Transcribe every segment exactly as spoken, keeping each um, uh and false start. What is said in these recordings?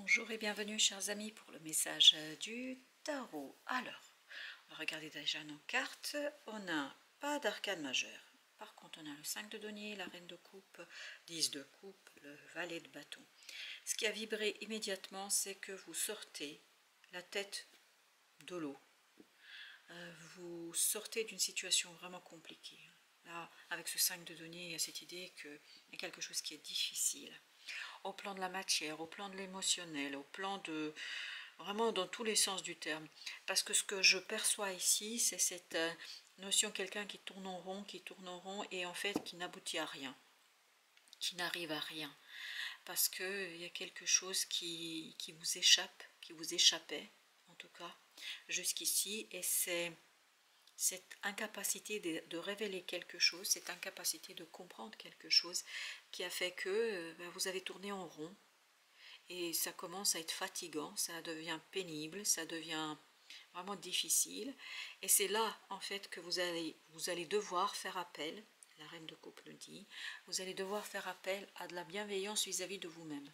Bonjour et bienvenue chers amis pour le message du tarot. Alors, on va regarder déjà nos cartes. On n'a pas d'arcane majeur. Par contre, on a le cinq de denier, la reine de coupe, dix de coupe, le valet de bâton. Ce qui a vibré immédiatement, c'est que vous sortez la tête de l'eau. Euh, vous sortez d'une situation vraiment compliquée. Là, avec ce cinq de denier, il y a cette idée qu'il y a quelque chose qui est difficile. Au plan de la matière, au plan de l'émotionnel, au plan de... vraiment dans tous les sens du terme. Parce que ce que je perçois ici, c'est cette euh, notion de quelqu'un qui tourne en rond, qui tourne en rond et en fait qui n'aboutit à rien, qui n'arrive à rien. Parce qu'il y a quelque chose qui, qui vous échappe, qui vous échappait, en tout cas, jusqu'ici, et c'est cette incapacité de, de révéler quelque chose, cette incapacité de comprendre quelque chose qui a fait que euh, ben, vous avez tourné en rond et ça commence à être fatigant, ça devient pénible, ça devient vraiment difficile et c'est là en fait que vous allez, vous allez devoir faire appel, la reine de coupe le dit, vous allez devoir faire appel à de la bienveillance vis-à-vis de vous-même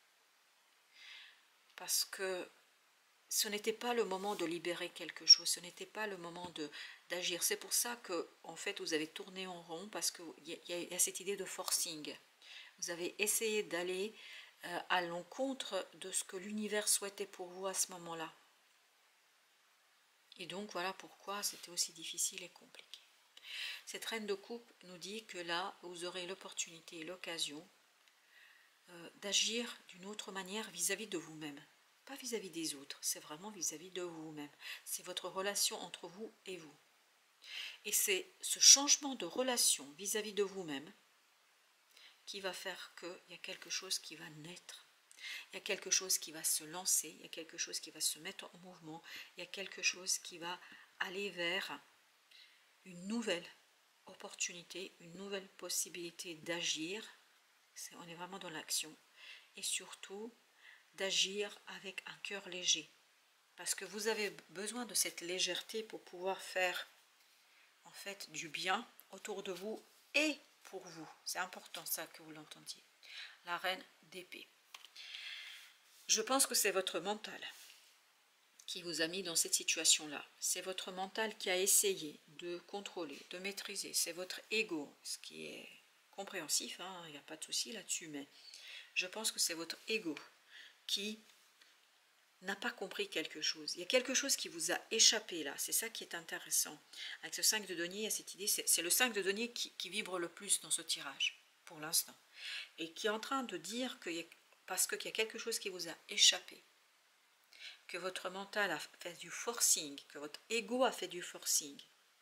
parce que ce n'était pas le moment de libérer quelque chose, ce n'était pas le moment de d'agir. C'est pour ça que, en fait, vous avez tourné en rond, parce qu'il y, y, y a cette idée de forcing. Vous avez essayé d'aller euh, à l'encontre de ce que l'univers souhaitait pour vous à ce moment-là. Et donc, voilà pourquoi c'était aussi difficile et compliqué. Cette reine de coupe nous dit que là, vous aurez l'opportunité et l'occasion euh, d'agir d'une autre manière vis-à-vis de vous-même. Pas vis-à-vis des autres, c'est vraiment vis-à-vis de vous-même. C'est votre relation entre vous et vous. Et c'est ce changement de relation vis-à-vis de vous-même qui va faire qu'il y a quelque chose qui va naître. Il y a quelque chose qui va se lancer, il y a quelque chose qui va se mettre en mouvement, il y a quelque chose qui va aller vers une nouvelle opportunité, une nouvelle possibilité d'agir. On est vraiment dans l'action. Et surtout, d'agir avec un cœur léger. Parce que vous avez besoin de cette légèreté pour pouvoir faire en fait du bien autour de vous et pour vous. C'est important ça que vous l'entendiez. La reine d'épée. Je pense que c'est votre mental qui vous a mis dans cette situation-là. C'est votre mental qui a essayé de contrôler, de maîtriser. C'est votre ego, ce qui est compréhensif, hein, il n'y a pas de souci là-dessus, mais je pense que c'est votre ego qui n'a pas compris quelque chose. Il y a quelque chose qui vous a échappé là, c'est ça qui est intéressant. Avec ce cinq de denier, il y a cette idée, c'est le cinq de denier qui, qui vibre le plus dans ce tirage, pour l'instant. Et qui est en train de dire que, parce qu'il y a quelque chose qui vous a échappé, que votre mental a fait du forcing, que votre ego a fait du forcing,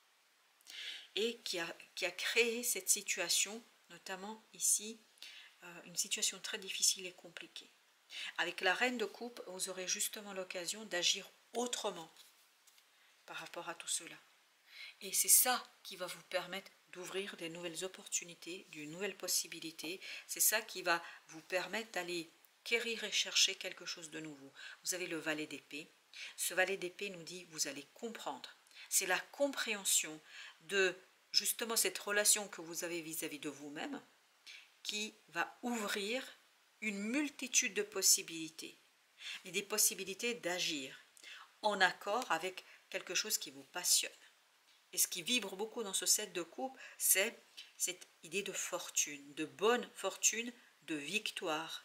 et qui a, qui a créé cette situation, notamment ici, euh, une situation très difficile et compliquée. Avec la reine de coupe, vous aurez justement l'occasion d'agir autrement par rapport à tout cela. Et c'est ça qui va vous permettre d'ouvrir des nouvelles opportunités, d'une nouvelle possibilité. C'est ça qui va vous permettre d'aller quérir et chercher quelque chose de nouveau. Vous avez le valet d'épée. Ce valet d'épée nous dit, vous allez comprendre. C'est la compréhension de justement cette relation que vous avez vis-à-vis de vous-même qui va ouvrir une multitude de possibilités, et des possibilités d'agir en accord avec quelque chose qui vous passionne. Et ce qui vibre beaucoup dans ce set de coupe, c'est cette idée de fortune, de bonne fortune, de victoire.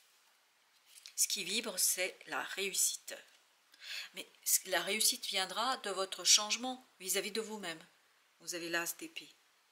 Ce qui vibre, c'est la réussite. Mais la réussite viendra de votre changement vis-à-vis de vous-même. Vous avez l'as d'épée.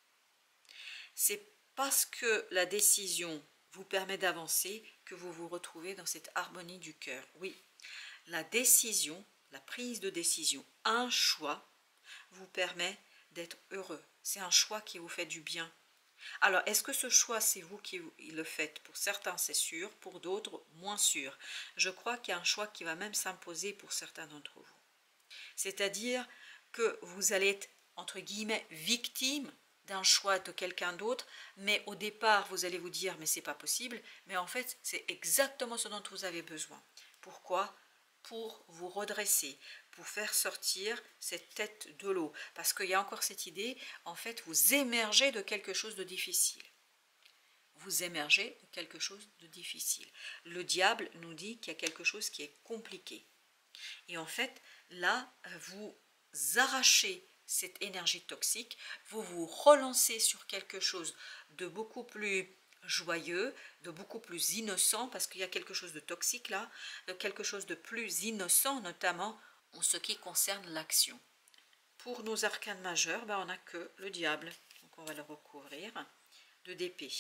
C'est parce que la décision vous permet d'avancer que vous vous retrouvez dans cette harmonie du cœur. Oui, la décision, la prise de décision, un choix vous permet d'être heureux. C'est un choix qui vous fait du bien. Alors, est-ce que ce choix, c'est vous qui le faites? Pour certains, c'est sûr, pour d'autres, moins sûr. Je crois qu'il y a un choix qui va même s'imposer pour certains d'entre vous. C'est-à-dire que vous allez être, entre guillemets, victime d'un choix de quelqu'un d'autre, mais au départ, vous allez vous dire, mais c'est pas possible, mais en fait, c'est exactement ce dont vous avez besoin. Pourquoi? Pour vous redresser, pour faire sortir cette tête de l'eau. Parce qu'il y a encore cette idée, en fait, vous émergez de quelque chose de difficile. vous émergez de quelque chose de difficile. Le diable nous dit qu'il y a quelque chose qui est compliqué. Et en fait, là, vous arrachez cette énergie toxique, vous vous relancez sur quelque chose de beaucoup plus joyeux, de beaucoup plus innocent, parce qu'il y a quelque chose de toxique là, de quelque chose de plus innocent, notamment en ce qui concerne l'action. Pour nos arcanes majeurs, ben, on n'a que le diable, donc on va le recouvrir de d'épée.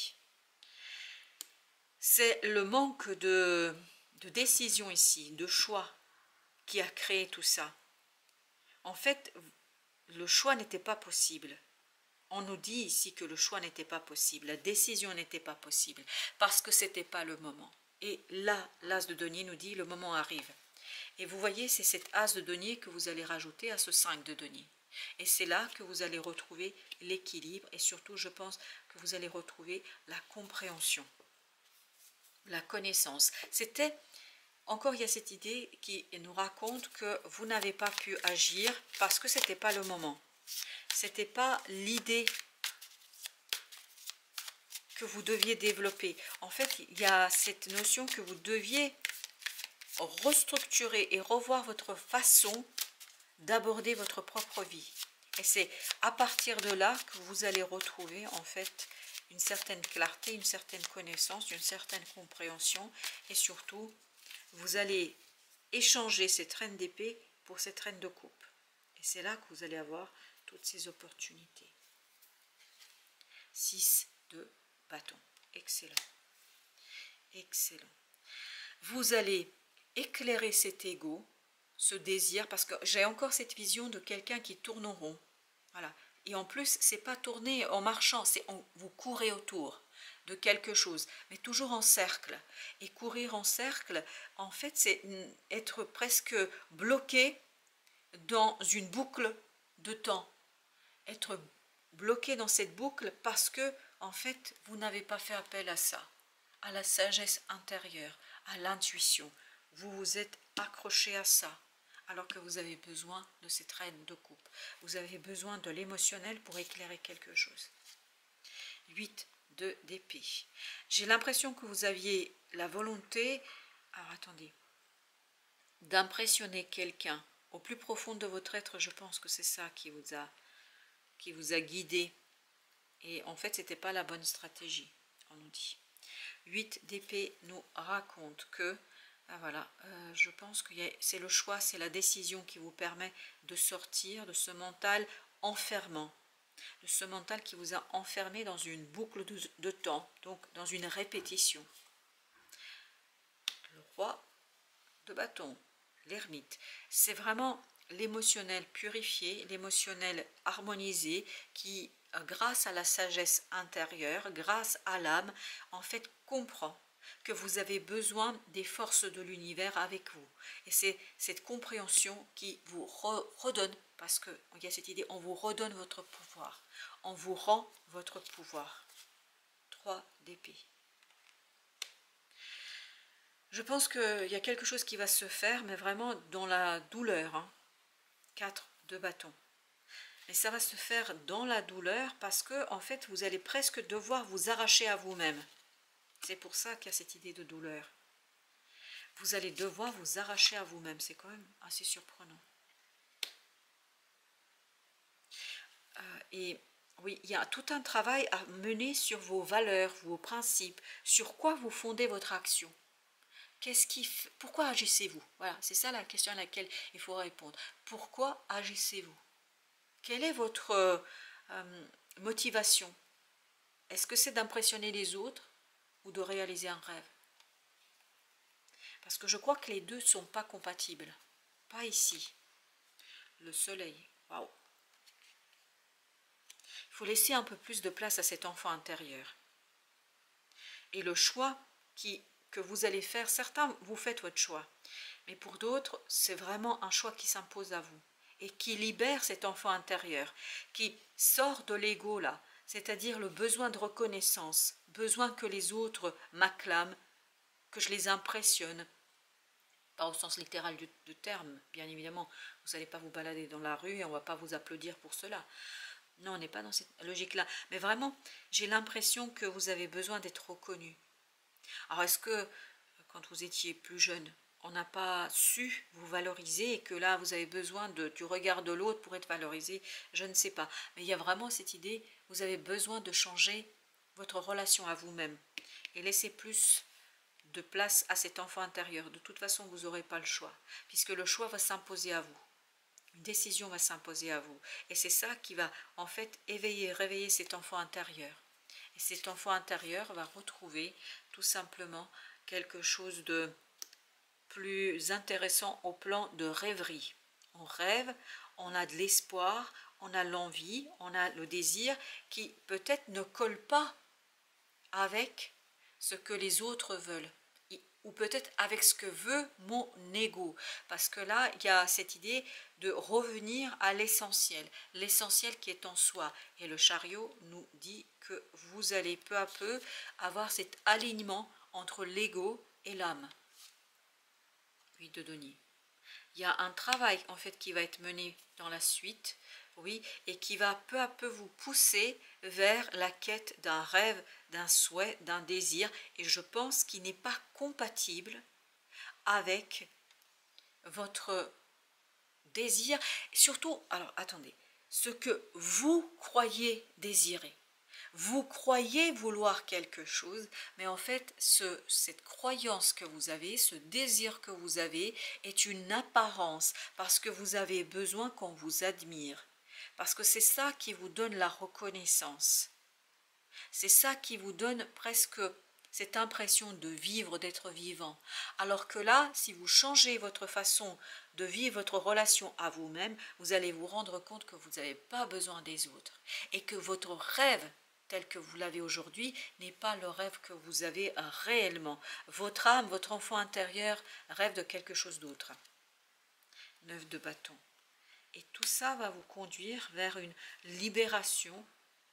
C'est le manque de, de décision ici, de choix, qui a créé tout ça. En fait, le choix n'était pas possible. On nous dit ici que le choix n'était pas possible, la décision n'était pas possible, parce que ce n'était pas le moment. Et là, l'as de denier nous dit, le moment arrive. Et vous voyez, c'est cet as de denier que vous allez rajouter à ce cinq de denier. Et c'est là que vous allez retrouver l'équilibre, et surtout, je pense que vous allez retrouver la compréhension, la connaissance. C'était... Encore, il y a cette idée qui nous raconte que vous n'avez pas pu agir parce que ce n'était pas le moment. Ce n'était pas l'idée que vous deviez développer. En fait, il y a cette notion que vous deviez restructurer et revoir votre façon d'aborder votre propre vie. Et c'est à partir de là que vous allez retrouver en fait une certaine clarté, une certaine connaissance, une certaine compréhension et surtout vous allez échanger cette reine d'épée pour cette reine de coupe. Et c'est là que vous allez avoir toutes ces opportunités. six de bâton. Excellent. Excellent. Vous allez éclairer cet ego, ce désir, parce que j'ai encore cette vision de quelqu'un qui tourne en rond. Voilà. Et en plus, c'est pas tourner en marchant, c'est vous courez autour de quelque chose, mais toujours en cercle. Et courir en cercle, en fait, c'est être presque bloqué dans une boucle de temps. Être bloqué dans cette boucle parce que, en fait, vous n'avez pas fait appel à ça, à la sagesse intérieure, à l'intuition. Vous vous êtes accroché à ça, alors que vous avez besoin de cette reine de coupe. Vous avez besoin de l'émotionnel pour éclairer quelque chose. huit de d'épée. J'ai l'impression que vous aviez la volonté, alors attendez, d'impressionner quelqu'un au plus profond de votre être. Je pense que c'est ça qui vous a, qui vous a guidé. Et en fait, ce n'était pas la bonne stratégie, on nous dit. huit d'épée nous raconte que, ah voilà, euh, je pense que c'est le choix, c'est la décision qui vous permet de sortir de ce mental enfermant, de ce mental qui vous a enfermé dans une boucle de, de temps, donc dans une répétition. Le roi de bâton, l'ermite, c'est vraiment l'émotionnel purifié, l'émotionnel harmonisé qui, grâce à la sagesse intérieure, grâce à l'âme, en fait comprend que vous avez besoin des forces de l'univers avec vous. Et c'est cette compréhension qui vous re redonne, parce qu'il y a cette idée, on vous redonne votre pouvoir, on vous rend votre pouvoir. trois d'épée. Je pense qu'il y a quelque chose qui va se faire, mais vraiment dans la douleur. Hein. quatre de bâton. Mais ça va se faire dans la douleur parce que, en fait, vous allez presque devoir vous arracher à vous-même. C'est pour ça qu'il y a cette idée de douleur. Vous allez devoir vous arracher à vous-même. C'est quand même assez surprenant. Euh, et oui, il y a tout un travail à mener sur vos valeurs, vos principes, sur quoi vous fondez votre action. Qu'est-ce qui, pourquoi agissez-vous? Voilà, c'est ça la question à laquelle il faut répondre. Pourquoi agissez-vous? Quelle est votre euh, motivation? Est-ce que c'est d'impressionner les autres ou de réaliser un rêve? Parce que je crois que les deux ne sont pas compatibles. Pas ici. Le soleil. Waouh. Il faut laisser un peu plus de place à cet enfant intérieur. Et le choix qui, que vous allez faire, certains, vous faites votre choix. Mais pour d'autres, c'est vraiment un choix qui s'impose à vous. Et qui libère cet enfant intérieur, qui sort de l'ego là, c'est-à-dire le besoin de reconnaissance, besoin que les autres m'acclament, que je les impressionne, pas au sens littéral du, du terme, bien évidemment, vous n'allez pas vous balader dans la rue et on ne va pas vous applaudir pour cela, Non, on n'est pas dans cette logique-là. Mais vraiment, j'ai l'impression que vous avez besoin d'être reconnu. Alors, est-ce que, quand vous étiez plus jeune, on n'a pas su vous valoriser et que là, vous avez besoin de, du regard de l'autre pour être valorisé? Je ne sais pas. Mais il y a vraiment cette idée, vous avez besoin de changer votre relation à vous-même et laisser plus de place à cet enfant intérieur. De toute façon, vous n'aurez pas le choix, puisque le choix va s'imposer à vous. Une décision va s'imposer à vous. Et c'est ça qui va en fait éveiller, réveiller cet enfant intérieur. Et cet enfant intérieur va retrouver tout simplement quelque chose de plus intéressant au plan de rêverie. On rêve, on a de l'espoir, on a l'envie, on a le désir qui peut-être ne colle pas avec ce que les autres veulent, ou peut-être avec ce que veut mon ego, parce que là, il y a cette idée de revenir à l'essentiel, l'essentiel qui est en soi, et le chariot nous dit que vous allez peu à peu avoir cet alignement entre l'ego et l'âme. Oui, de Denis. Il y a un travail en fait qui va être mené dans la suite, oui, et qui va peu à peu vous pousser vers la quête d'un rêve, d'un souhait, d'un désir, et je pense qu'il n'est pas compatible avec votre désir, surtout, alors attendez, ce que vous croyez désirer. Vous croyez vouloir quelque chose, mais en fait, ce, cette croyance que vous avez, ce désir que vous avez, est une apparence, parce que vous avez besoin qu'on vous admire. Parce que c'est ça qui vous donne la reconnaissance. C'est ça qui vous donne presque cette impression de vivre, d'être vivant. Alors que là, si vous changez votre façon de vivre votre relation à vous-même, vous allez vous rendre compte que vous n'avez pas besoin des autres. Et que votre rêve, tel que vous l'avez aujourd'hui, n'est pas le rêve que vous avez réellement. Votre âme, votre enfant intérieur rêve de quelque chose d'autre. Neuf de bâton. Et tout ça va vous conduire vers une libération.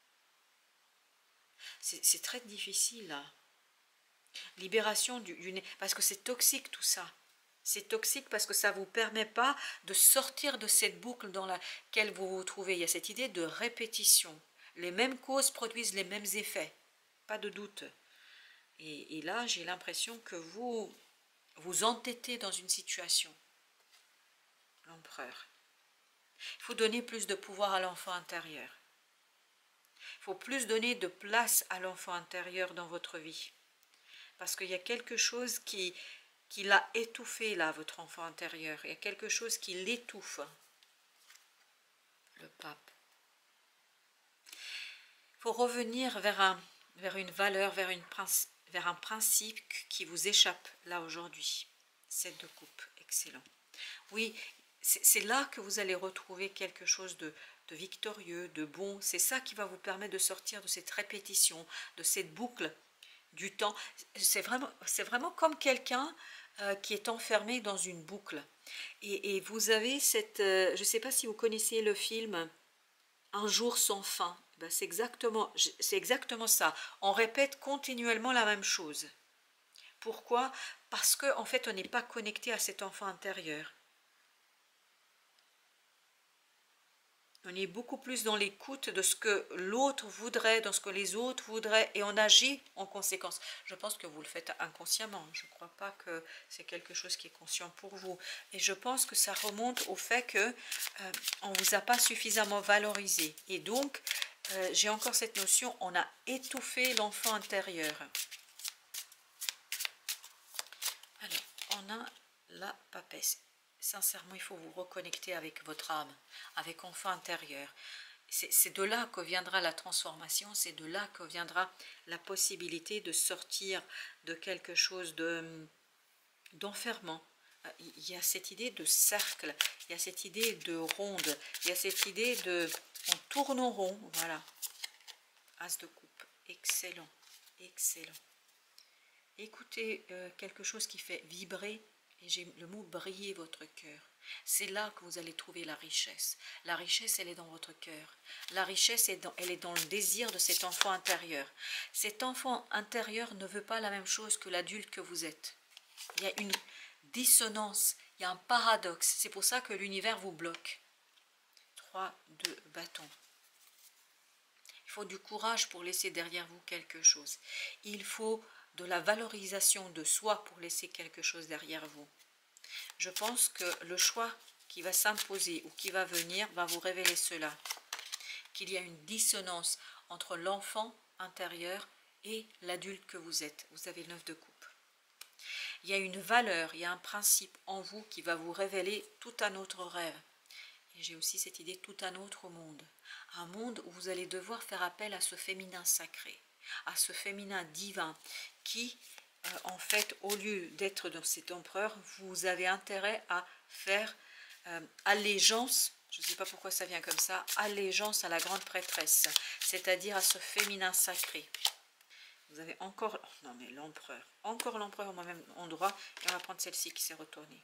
C'est très difficile là. Libération du, du nez, parce que c'est toxique tout ça. C'est toxique parce que ça ne vous permet pas de sortir de cette boucle dans laquelle vous vous trouvez. Il y a cette idée de répétition. Les mêmes causes produisent les mêmes effets. Pas de doute. Et, et là, j'ai l'impression que vous vous entêtez dans une situation. L'empereur. Il faut donner plus de pouvoir à l'enfant intérieur. Il faut plus donner de place à l'enfant intérieur dans votre vie. Parce qu'il y a quelque chose qui, qui l'a étouffé, là, votre enfant intérieur. Il y a quelque chose qui l'étouffe. Le pape. Il faut revenir vers, un, vers une valeur, vers, une, vers un principe qui vous échappe, là, aujourd'hui. Sept de coupe, excellent. Oui, c'est là que vous allez retrouver quelque chose de, de victorieux, de bon. C'est ça qui va vous permettre de sortir de cette répétition, de cette boucle du temps. C'est vraiment, c'est vraiment comme quelqu'un euh, qui est enfermé dans une boucle. Et, et vous avez cette... Euh, je ne sais pas si vous connaissez le film « Un jour sans fin ». Ben, c'est exactement, c'est exactement ça. On répète continuellement la même chose. Pourquoi? Parce qu'en en fait, on n'est pas connecté à cet enfant intérieur. On est beaucoup plus dans l'écoute de ce que l'autre voudrait, dans ce que les autres voudraient, et on agit en conséquence. Je pense que vous le faites inconsciemment. Je ne crois pas que c'est quelque chose qui est conscient pour vous. Et je pense que ça remonte au fait que euh, on ne vous a pas suffisamment valorisé. Et donc, euh, j'ai encore cette notion, on a étouffé l'enfant intérieur. Alors, on a la papesse. Sincèrement, il faut vous reconnecter avec votre âme, avec enfant intérieur. C'est de là que viendra la transformation, c'est de là que viendra la possibilité de sortir de quelque chose d'enfermement. Il y a cette idée de cercle, il y a cette idée de ronde, il y a cette idée de... on tourne en rond, voilà. As de coupe, excellent, excellent. Écoutez euh, quelque chose qui fait vibrer. Et j'ai le mot briller votre cœur. C'est là que vous allez trouver la richesse. La richesse, elle est dans votre cœur. La richesse, est dans, elle est dans le désir de cet enfant intérieur. Cet enfant intérieur ne veut pas la même chose que l'adulte que vous êtes. Il y a une dissonance, il y a un paradoxe. C'est pour ça que l'univers vous bloque. trois, deux, bâtons. faut du courage pour laisser derrière vous quelque chose. Il faut de la valorisation de soi pour laisser quelque chose derrière vous. Je pense que le choix qui va s'imposer ou qui va venir va vous révéler cela. Qu'il y a une dissonance entre l'enfant intérieur et l'adulte que vous êtes. Vous avez le neuf de coupe. Il y a une valeur, il y a un principe en vous qui va vous révéler tout un autre rêve. Et j'ai aussi cette idée, tout un autre monde. Un monde où vous allez devoir faire appel à ce féminin sacré, à ce féminin divin qui, euh, en fait, au lieu d'être dans cet empereur, vous avez intérêt à faire euh, allégeance, je ne sais pas pourquoi ça vient comme ça, allégeance à la grande prêtresse, c'est-à-dire à ce féminin sacré. Vous avez encore, oh non mais l'empereur, encore l'empereur au même endroit, et on va prendre celle-ci qui s'est retournée.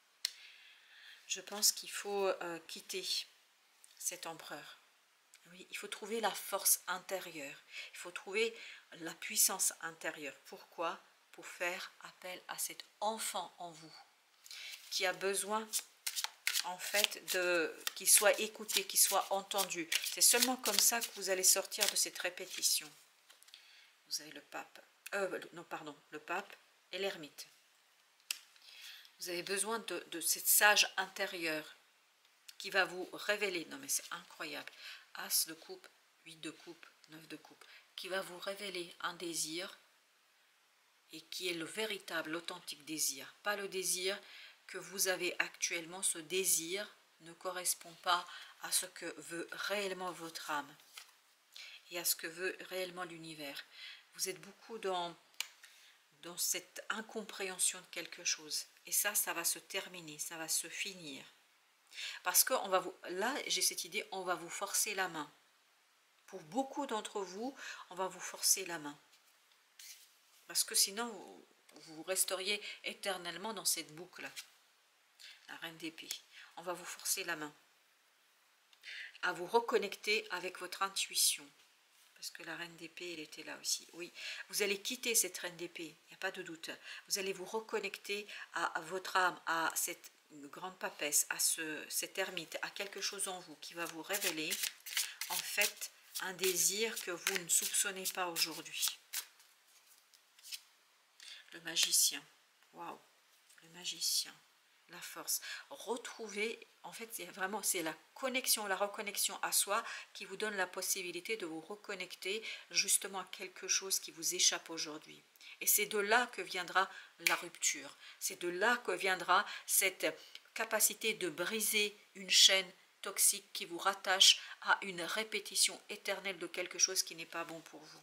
Je pense qu'il faut euh, quitter cet empereur. Oui, il faut trouver la force intérieure, il faut trouver la puissance intérieure. Pourquoi? Pour faire appel à cet enfant en vous, qui a besoin, en fait, de qu'il soit écouté, qu'il soit entendu. C'est seulement comme ça que vous allez sortir de cette répétition. Vous avez le pape, euh, non pardon, le pape et l'ermite. Vous avez besoin de, de cette sage intérieure qui va vous révéler, non mais c'est incroyable, As de coupe, huit de coupe, neuf de coupe, qui va vous révéler un désir et qui est le véritable, l'authentique désir. Pas le désir que vous avez actuellement, ce désir ne correspond pas à ce que veut réellement votre âme et à ce que veut réellement l'univers. Vous êtes beaucoup dans, dans cette incompréhension de quelque chose. Et ça, ça va se terminer, ça va se finir. Parce que on va vous, là, j'ai cette idée, on va vous forcer la main. Pour beaucoup d'entre vous, on va vous forcer la main. Parce que sinon, vous, vous resteriez éternellement dans cette boucle. La reine d'épée. On va vous forcer la main. À vous reconnecter avec votre intuition. Parce que la reine d'épée, elle était là aussi. Oui, vous allez quitter cette reine d'épée, il n'y a pas de doute. Vous allez vous reconnecter à, à votre âme, à cette grande papesse, à ce, cet ermite, à quelque chose en vous qui va vous révéler, en fait, un désir que vous ne soupçonnez pas aujourd'hui. Le magicien. Waouh, le magicien. La force. Retrouver, en fait, c'est vraiment, c'est la connexion, la reconnexion à soi qui vous donne la possibilité de vous reconnecter justement à quelque chose qui vous échappe aujourd'hui. Et c'est de là que viendra la rupture. C'est de là que viendra cette capacité de briser une chaîne toxique qui vous rattache à une répétition éternelle de quelque chose qui n'est pas bon pour vous.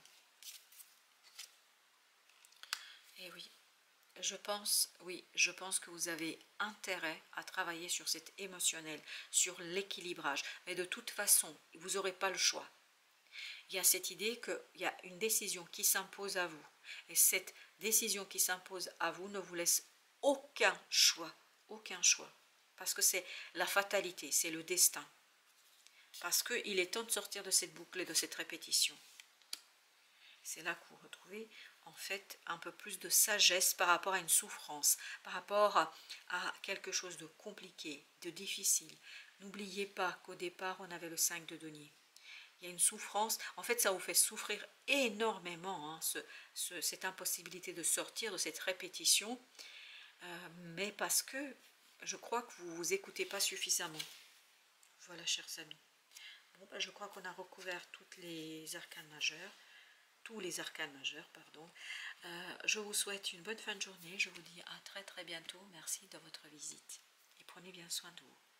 Et oui. Je pense, oui, je pense que vous avez intérêt à travailler sur cet émotionnel, sur l'équilibrage. Mais de toute façon, vous n'aurez pas le choix. Il y a cette idée qu'il y a une décision qui s'impose à vous. Et cette décision qui s'impose à vous ne vous laisse aucun choix. Aucun choix. Parce que c'est la fatalité, c'est le destin. Parce qu'il est temps de sortir de cette boucle et de cette répétition. C'est là que vous retrouvez en fait un peu plus de sagesse par rapport à une souffrance, par rapport à, à quelque chose de compliqué, de difficile. N'oubliez pas qu'au départ, on avait le cinq de denier. Il y a une souffrance, en fait ça vous fait souffrir énormément, hein, ce, ce, cette impossibilité de sortir de cette répétition, euh, mais parce que je crois que vous ne vous écoutez pas suffisamment. Voilà, chers amis. Bon, ben, je crois qu'on a recouvert toutes les arcanes majeures. tous les arcanes majeurs, pardon. Euh, je vous souhaite une bonne fin de journée. Je vous dis à très très bientôt. Merci de votre visite. Et prenez bien soin de vous.